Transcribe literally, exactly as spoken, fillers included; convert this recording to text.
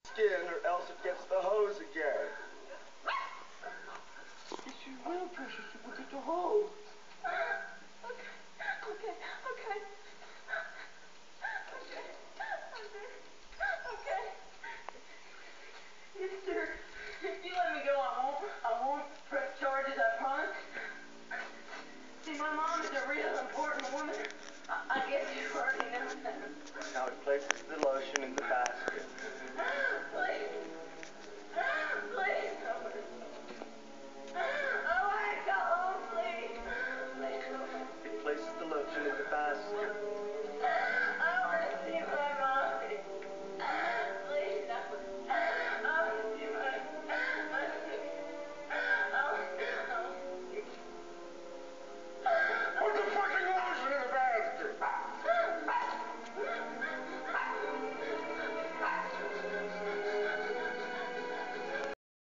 Skin, or else it gets the hose again. Yes, you will, precious. You will get the hose.